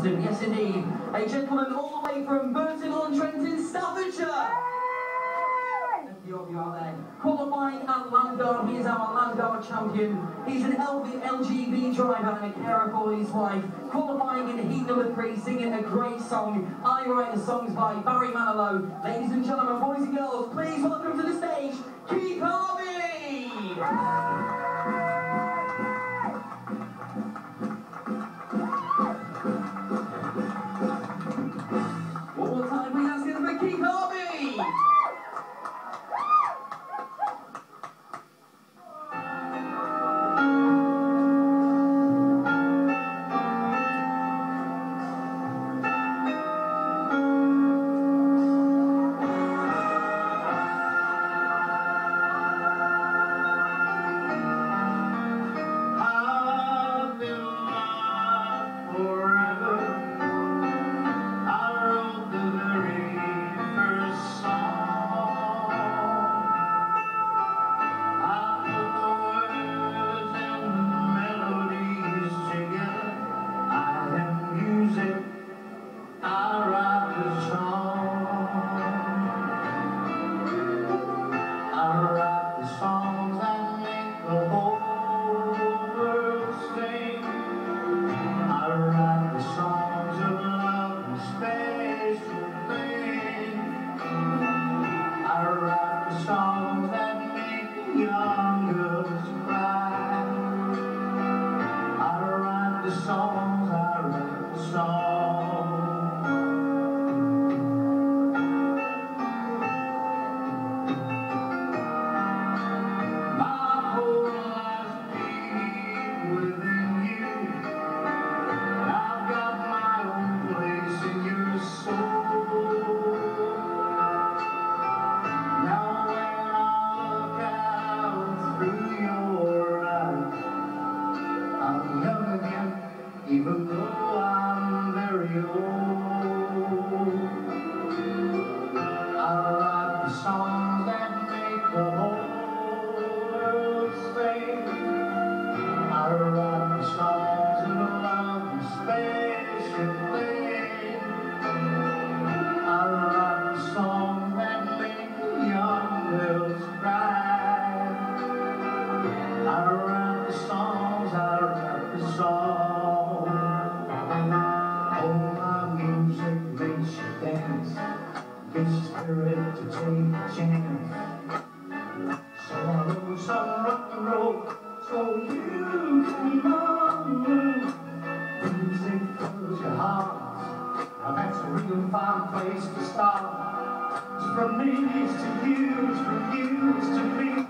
Preston, yes indeed. A gentleman all the way from Burton-on-Trent in Staffordshire. A few of you out there. Qualifying at Landard, he is our Landard champion. He's an LGV driver and a carer for his wife. Qualifying in heat number 3, singing a great song. I Write the Songs by Barry Manilow. Ladies and gentlemen, boys and girls, please welcome to the stage, Keith Harvey! One more time, please ask it for Keith Harvey! Songs that make young girls cry. I write the songs, I write the songs. My whole life's deep within you. I've got my own place in your soul. Even though I'm very old, I write the songs that make the whole world sing. I write the songs of love and special thing. I write the songs that make young girls cry. I write the songs, I write the songs. Get your spirit to take a chance. So I wrote some rock and roll so you can love. Music fills your heart. Now that's a real fine place to start. It's from me to you, it's from you to me.